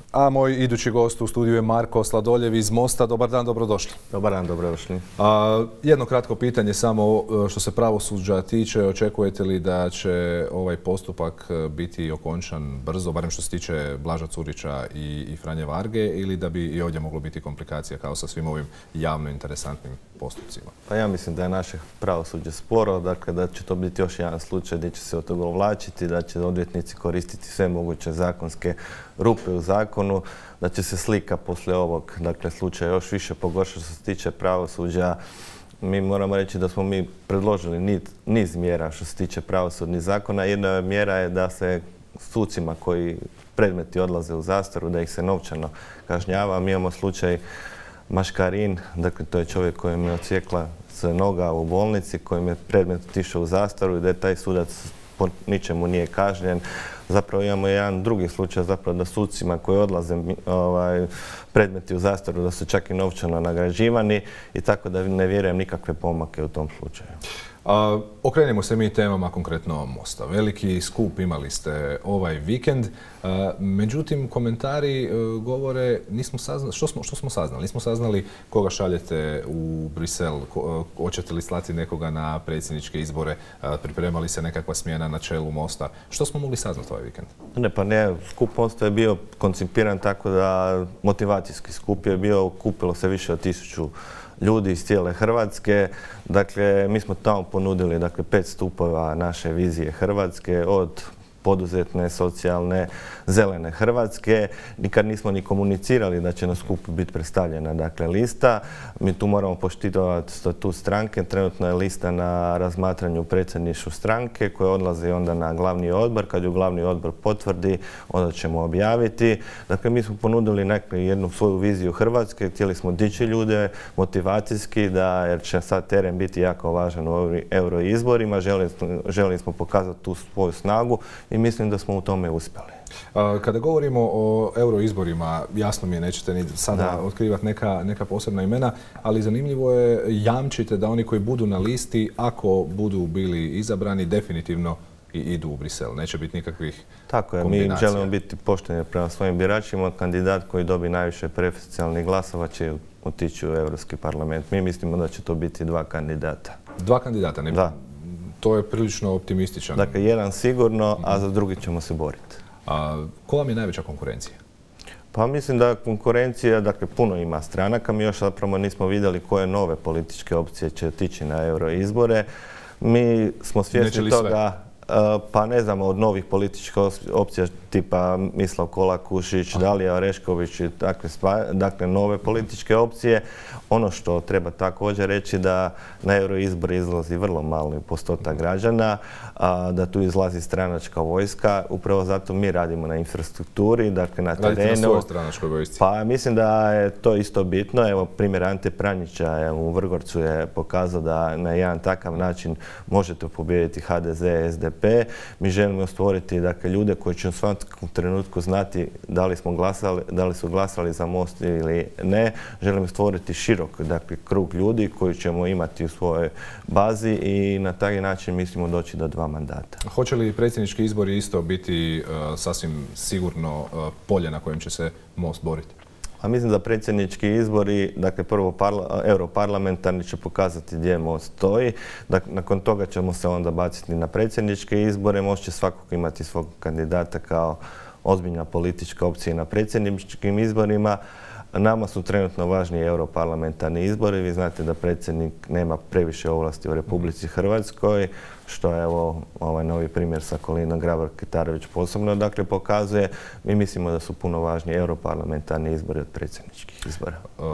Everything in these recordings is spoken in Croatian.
A moj idući gost u studiju je Marko Sladoljev iz Mosta. Dobar dan, dobrodošli. Dobar dan, dobrodošli. Jedno kratko pitanje samo što se pravosuđa tiče. Očekujete li da će ovaj postupak biti okončan brzo, barem što se tiče Blaža Curića i Franje Varge, ili da bi i ovdje moglo biti komplikacija kao sa svim ovim javno interesantnim postupcima? Pa ja mislim da je naše pravosuđe sporo, dakle da će to biti još jedan slučaj gdje će se od toga uvlačiti, da će odvjetnici koristiti sve moguće zakonske rupe u zakonu, da će se slika poslije ovog slučaja još više pogoršati što se tiče pravosuđa. Mi moramo reći da smo mi predložili niz mjera što se tiče pravosudnih zakona. Jedna mjera je da se sucima koji predmeti odlaze u zastaru, da ih se novčano kažnjava. Mi imamo slučaj Maškarin, dakle to je čovjek kojem je odsjekla se noga u bolnici, kojem je predmet otišao u zastaru i da je taj sudac po ničemu nije kažnjen. Zapravo imamo jedan drugi slučaj zapravo da sucima koji odlaze predmeti u zastaru da su čak i novčano nagrađivani i tako da ne vjerujem nikakve pomake u tom slučaju. Okrenimo se mi temama konkretno Mosta. Veliki skup imali ste ovaj vikend, međutim komentari govore što smo saznali. Nismo saznali koga šaljete u Brisel, hoćete li slati nekoga na predsjedničke izbore, pripremali se nekakva smjena na čelu Mosta. Što smo mogli saznati ovaj vikend? Skup Mosta je bio koncipiran tako da motivacijski skup je bio, kupilo se više od 1000 ljudi iz cijele Hrvatske. Dakle, mi smo tamo ponudili 5 stupova naše vizije Hrvatske, od poduzetne, socijalne, zelene Hrvatske. Nikad nismo ni komunicirali da će na skupu biti predstavljena lista. Mi tu moramo poštivati statut stranke. Trenutno je lista na razmatranju predsjedništvu stranke koje odlazi onda na glavni odbor. Kad ju glavni odbor potvrdi, onda ćemo objaviti. Dakle, mi smo ponudili jednu svoju viziju Hrvatske. Htjeli smo dići ljude motivacijski, jer će sad teren biti jako važan u euroizborima. Željeli smo pokazati tu svoju snagu i mislim da smo u tome uspjeli. Kada govorimo o euroizborima, jasno mi je, nećete ni sada otkrivati neka posebna imena, ali zanimljivo je, jamčite da oni koji budu na listi, ako budu bili izabrani, definitivno i idu u Brisel. Neće biti nikakvih Tako je, kombinacija. mi želimo biti pošteni prema svojim biračima. Kandidat koji dobi najviše preferencijalnih glasova će otići u Europski parlament. Mi mislimo da će to biti 2 kandidata. 2 kandidata? Da. To je prilično optimističan. Dakle, jedan sigurno, a za drugi ćemo se boriti. Ko vam je najveća konkurencija? Pa mislim da konkurencija, puno ima stranaka. Mi još zapravo nismo vidjeli koje nove političke opcije će otići na euroizbore. Mi smo svjesni toga, pa ne znamo, od novih političkih opcija tipa Mislav Kolakušić, Dalija Orešković i takve nove političke opcije. Ono što treba također reći da na euroizbore izlazi vrlo mali postotak građana, da tu izlazi stranačka vojska. Upravo zato mi radimo na infrastrukturi, na terenu. Radite na svojoj stranačkoj vojsci? Pa mislim da je to isto bitno. Evo, primjer Ante Pranjića u Vrgorcu je pokazao da na jedan takav način možete pobijediti HDZ, SDP. Mi želimo stvoriti ljude koji će u svakom trenutku znati da li su glasali za Most ili ne. Želimo stvoriti širok krug ljudi koji ćemo imati u svojoj bazi i na taj način mislimo doći do 2 mandata. Hoće li predsjednički izbori isto biti sasvim sigurno polje na kojem će se Most boriti? A mislim da predsjednički izbori, prvo europarlamentarni će pokazati gdje Most stoji. Nakon toga ćemo se onda baciti na predsjedničke izbore. Most će svakako imati svog kandidata kao ozbiljna politička opcija na predsjedničkim izborima. Nama su trenutno važni europarlamentarni izbori. Vi znate da predsjednik nema previše ovlasti u Republici Hrvatskoj, što je ovaj novi primjer sa Kolinom Grabar-Kitarović posebno pokazuje. Mi mislimo da su puno važniji europarlamentarni izbori od predsjedničkih izbora.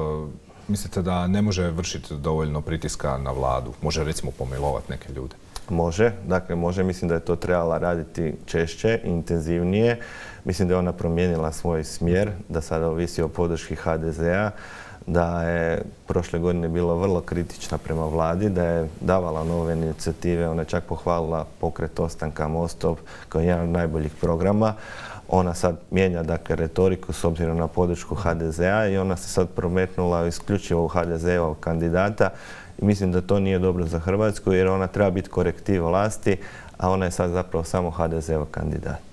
Mislite da ne može vršiti dovoljno pritiska na vladu? Može recimo pomilovati neke ljude? Može, može. Mislim da je to trebala raditi češće, intenzivnije. Mislim da je ona promijenila svoj smjer, da sada ovisi o podrški HDZ-a, da je prošle godine bila vrlo kritična prema vladi, da je davala nove inicijative. Ona je čak pohvalila pokret ostanka Mostov kao jedan od najboljih programa. Ona sad mijenja retoriku s obzirom na podršku HDZ-a i ona se sad prometnula isključivo u HDZ-ovog kandidata. I mislim da to nije dobro za Hrvatsku jer ona treba biti korektiv vlasti, a ona je sad zapravo samo HDZ-ov kandidat.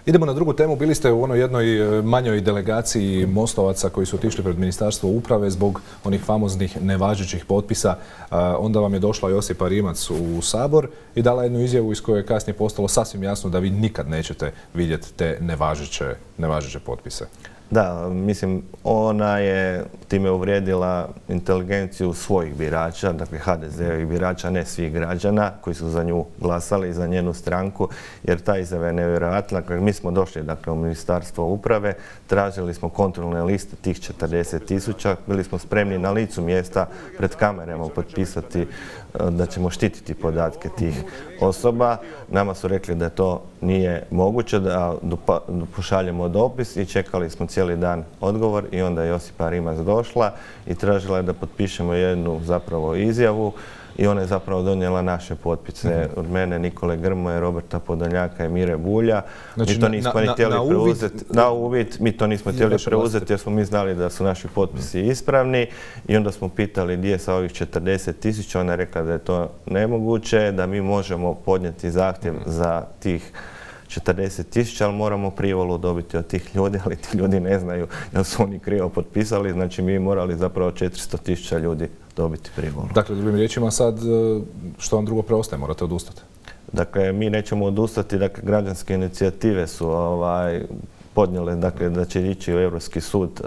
Idemo na drugu temu. Bili ste u onoj jednoj manjoj delegaciji Mostovaca koji su otišli pred Ministarstvo uprave zbog onih famoznih nevažećih potpisa. Onda vam je došla Josipa Rimac u Sabor i dala jednu izjavu iz koje je kasnije postalo sasvim jasno da vi nikad nećete vidjeti te nevažeće potpise. Da, mislim, ona je time uvrijedila inteligenciju svojih birača, dakle HDZ-ovih birača, ne svih građana koji su za nju glasali, za njenu stranku, jer ta izjava je nevjerojatna. Dakle, mi smo došli u Ministarstvo uprave, tražili smo kontrolne liste tih 40.000, bili smo spremni na licu mjesta pred kamerama potpisati da ćemo štititi podatke tih osoba. Nama su rekli da to nije moguće, da pošaljemo dopis i čekali smo cijeli dan odgovor i onda je Josipa Rimac došla i tražila je da potpišemo jednu zapravo izjavu i ona je zapravo donijela naše potpise od mene, Nikole Grmoje, Roberta Podolnjaka i Mire Bulja. Znači, mi to nismo htjeli preuzeti. Na uvid mi to nismo htjeli preuzeti jer smo mi znali da su naši potpisi ispravni i onda smo pitali gdje je sa ovih 40.000. Ona je rekla da je to nemoguće, da mi možemo podnijeti zahtjev za tih 40.000, ali moramo privolu dobiti od tih ljudi, ali ti ljudi ne znaju da su oni krivo potpisali, znači mi morali zapravo 400.000 ljudi dobiti privolu. Dakle, drugim riječima sad, što vam drugo preostaje, morate odustati? Dakle, mi nećemo odustati, dakle, građanske inicijative su podnijele, dakle, da će ići u Europski sud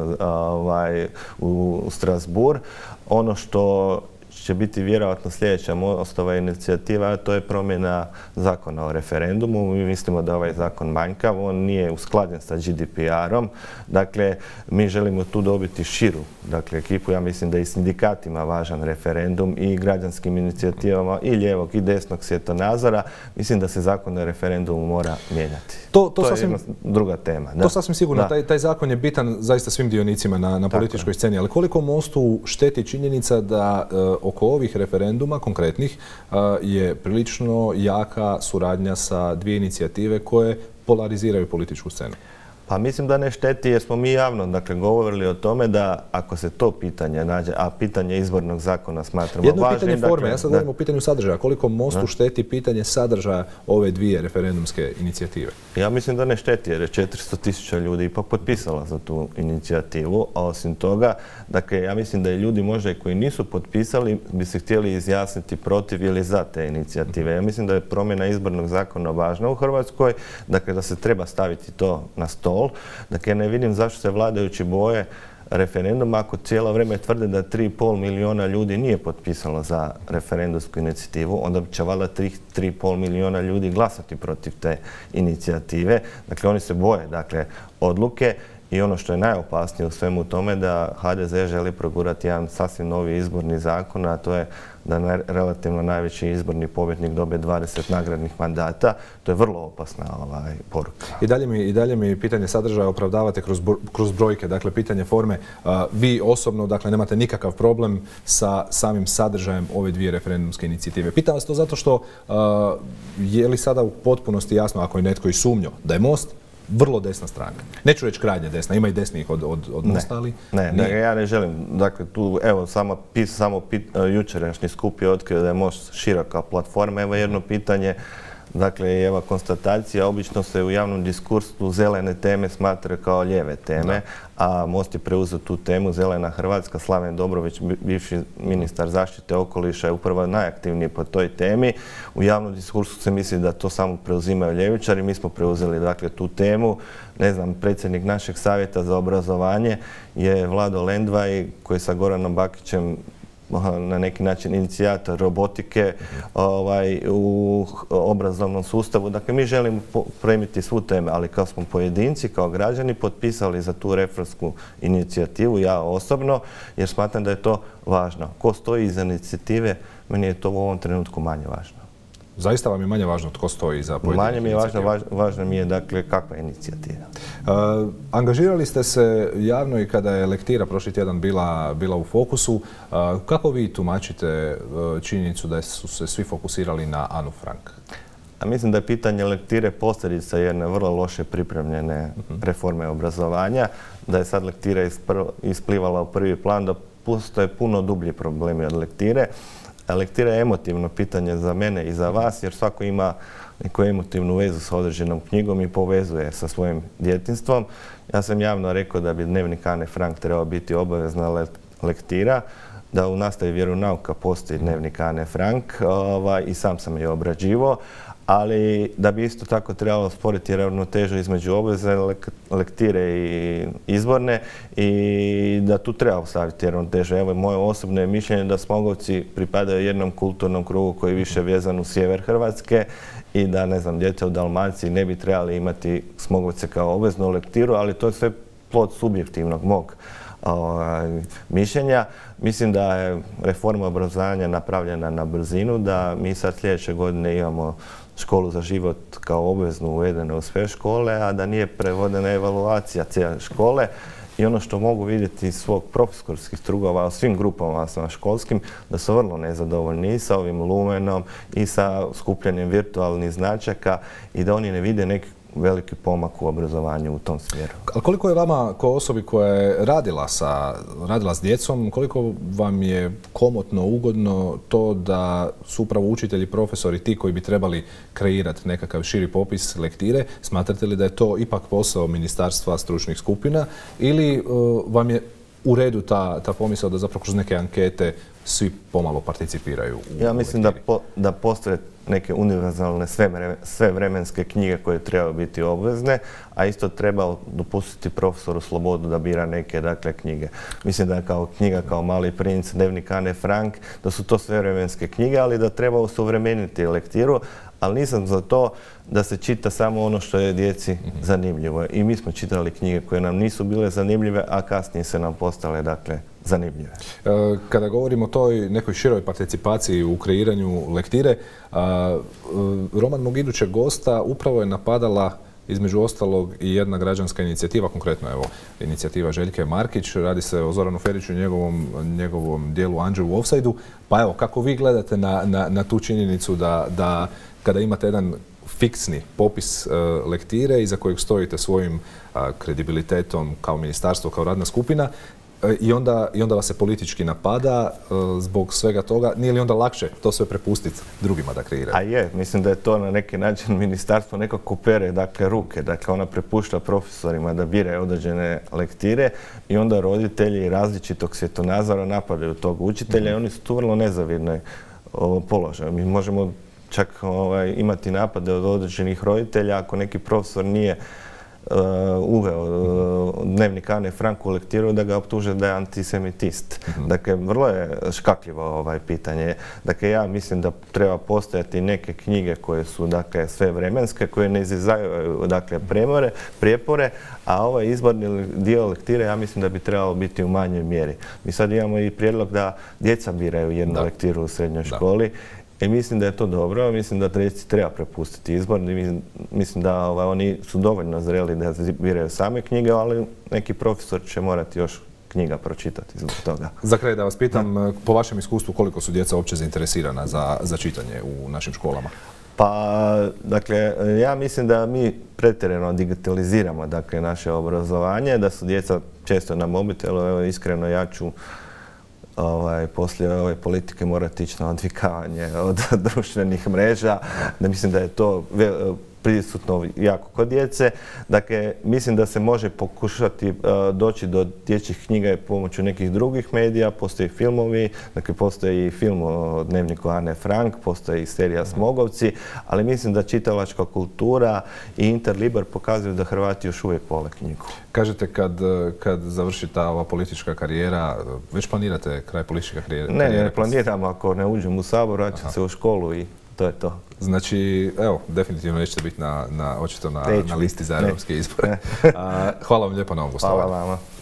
u Strasbourg. Ono što će biti vjerojatno sljedeća Mostova inicijativa, a to je promjena zakona o referendumu. Mi mislimo da ovaj zakon manjkav, on nije usklađen sa GDPR-om. Dakle, mi želimo tu dobiti širu ekipu. Ja mislim da i sindikatima važan referendum i građanskim inicijativama i lijevog i desnog svjetonazora. Mislim da se zakon o referendumu mora mijenjati. To je jedna druga tema. To sasvim sigurno. Taj zakon je bitan zaista svim dionicima na političkoj sceni. Ali koliko Mostu šteti činjenica da oko ovih referenduma konkretnih je prilično jaka suradnja sa dvije inicijative koje polariziraju političku scenu? Pa mislim da ne šteti jer smo mi javno govorili o tome da ako se to pitanje nađe, a pitanje izbornog zakona smatramo važnim... Jedno pitanje forme, ja sad govorim o pitanju sadržaja. Koliko Mostu šteti pitanje sadržaja ove dvije referendumske inicijative? Ja mislim da ne šteti jer je 400.000 ljudi ipak potpisala za tu inicijativu, a osim toga, dakle, ja mislim da i ljudi možda i koji nisu potpisali bi se htjeli izjasniti protiv ili za te inicijative. Ja mislim da je promjena izbornog zakona važna u Hrvatskoj, dakle, da se treba staviti to na stol. Dakle, ne vidim zašto se vladajući boje referenduma ako cijelo vrijeme tvrde da 3,5 milijuna ljudi nije potpisalo za referendumsku inicijativu, onda će valjda 3,5 milijuna ljudi glasati protiv te inicijative. Dakle, oni se boje odluke i ono što je najopasnije u svemu tome da HDZ želi progurati jedan sasvim novi izborni zakon, a to je da relativno najveći izborni pobjednik dobije 20 nagradnih mandata. To je vrlo opasna poruka. I dalje mi pitanje sadržaja opravdavate kroz brojke, dakle pitanje forme. Vi osobno, dakle, nemate nikakav problem sa samim sadržajem ove dvije referendumske inicijative. Pitam vas to zato što je li sada u potpunosti jasno, ako je netko i sumnjao, da je Most vrlo desna stranka. Neću reći krajnje desna, ima i desnijih od Mosta, ali... Ne, ja ne želim. Dakle, tu, evo, jučerašnji skup je otkrio da je Most široka platforma. Evo jedno pitanje, dakle, evo konstatacija, obično se u javnom diskursu zelene teme smatraju kao lijeve teme, a Most je preuzeo tu temu, Zelena Hrvatska. Slaven Dobrović, bivši ministar zaštite okoliša, je upravo najaktivniji po toj temi. U javnom diskursu se misli da to samo preuzimaju ljevičari. Mi smo preuzeli, dakle, tu temu. Ne znam, predsjednik našeg savjeta za obrazovanje je Vlado Lendvaj, koji je sa Goranom Bakićem na neki način inicijator robotike u obrazovnom sustavu. Dakle, mi želimo premiti svu teme, ali kao smo pojedinci, kao građani, potpisali za tu reformsku inicijativu, ja osobno, jer smatram da je to važno. Ko stoji iza inicijative, meni je to u ovom trenutku manje važno. Zaista vam je manje važno tko stoji za pojedinu inicijativu? Manje mi je važno mi je, dakle, kakva je inicijativa. Angažirali ste se javno i kada je lektira prošli tjedan bila u fokusu. Kako vi tumačite činjenicu da su se svi fokusirali na Anu Frank? Mislim da je pitanje lektire posljedica jedne vrlo loše pripremljene reforme obrazovanja, da je sad lektira isplivala u prvi plan, da postoje puno dublji problemi od lektire. lektira je emotivno pitanje za mene i za vas, jer svako ima neku emotivnu vezu sa određenom knjigom i povezuje sa svojim djetinjstvom. Ja sam javno rekao da bi dnevnik Ane Frank trebao biti obavezna lektira, da u nastavi vjeronauka postoji dnevnik Ane Frank i sam sam je obrađivao, ali da bi isto tako trebalo stvoriti ravnotežu između obvezne lektire i izborne i da tu treba ostaviti ravnotežu. Evo, moje osobno mišljenje da Smogovci pripadaju jednom kulturnom krugu koji je više vezan u sjever Hrvatske i da, ne znam, djeca u Dalmaciji ne bi trebali imati Smogovce kao obveznu lektiru, ali to je sve plod subjektivnog mog mišljenja. Mislim da je reforma obrazovanja napravljena na brzinu, da mi sad sljedeće godine imamo školu za život kao obveznu uvedene u sve škole, a da nije prevodena evaluacija cijele škole. I ono što mogu vidjeti iz svog profesorskih strugova u svim grupama školskim, da su vrlo nezadovoljni i sa ovim lumenom i sa skupljanjem virtualnih značaka i da oni ne vide neki veliki pomak u obrazovanju u tom smjeru. A koliko je vama, kao osobi koja je radila s djecom, koliko vam je komotno, ugodno to da su upravo učitelji i profesori ti koji bi trebali kreirati nekakav širi popis lektire? Smatrate li da je to ipak posao ministarstva stručnih skupina ili vam je u redu ta pomisao da zapravo kroz neke ankete svi pomalo participiraju u lektiri? Ja mislim da postoje neke univerzalne svevremenske knjige koje trebaju biti obvezne, a isto treba dopustiti profesoru slobodu da bira neke knjige. Mislim da je knjiga kao Mali princ, dnevnik Ane Frank, da su to svevremenske knjige, ali da treba osuvremeniti lektiru, ali nisam za to da se čita samo ono što je djeci zanimljivo. I mi smo čitali knjige koje nam nisu bile zanimljive, a kasnije se nam postale, zanimljive. Kada govorimo o toj nekoj široj participaciji u kreiranju lektire, roman mog idućeg gosta upravo je napadala između ostalog i jedna građanska inicijativa, konkretno evo inicijativa Željke Markić, radi se o Zoranu Feriću i njegovom dijelu Anđeo u ofsajdu. Pa evo, kako vi gledate na tu činjenicu da kada imate jedan fiksni popis lektire iza kojeg stojite svojim kredibilitetom kao ministarstvo, kao radna skupina, i onda vas se politički napada zbog svega toga, nije li onda lakše to sve prepustiti drugima da kreiraju? A je, mislim da je to na neki način ministarstvo nekako pere ruke, ona prepušta profesorima da biraju određene lektire i onda roditelji različitog svjetonazora napadaju tog učitelja i oni su tu vrlo nezavidne položaje. Mi možemo čak imati napade od određenih roditelja ako neki profesor nije uveo dnevnik Ane Frank u lektiru da ga optuže da je antisemitist. Dakle, vrlo je škakljivo pitanje. Dakle, ja mislim da treba postojati neke knjige koje su sve vremenske, koje ne izazivaju prijepore, a ovaj izborni dio lektire ja mislim da bi trebalo biti u manjoj mjeri. Mi sad imamo i prijedlog da djeca biraju jednu lektiru u srednjoj školi. I mislim da je to dobro, mislim da djeci treba prepustiti izbor, mislim da oni su dovoljno zreli da biraju same knjige, ali neki profesor će morati još knjiga pročitati zbog toga. Za kraj da vas pitam, po vašem iskustvu koliko su djeca uopće zainteresirana za čitanje u našim školama? Pa, ja mislim da mi pretjerano digitaliziramo naše obrazovanje, da su djeca često na mobitelu, evo iskreno ja ću poslije ove politike morati ići na odvikavanje od društvenih mreža, da mislim da je to prisutno jako kod djece. Dakle, mislim da se može pokušati doći do dječjih knjiga pomoću nekih drugih medija, postoje filmovi, postoji i film o dnevniku Ane Frank, postoji i serija Smogovci, ali mislim da čitalačka kultura i Interliber pokazuju da Hrvati još uvijek vole knjigu. Kažete kad završi ta ova politička karijera, već planirate kraj političke karijere? Ne planiramo, ako ne uđem u Sabor, vraćam se u školu i to je to. Znači, evo, definitivno nećete biti očito na listi za europske izbore. Hvala vam lijepo na ovom gostovanju. Hvala vama.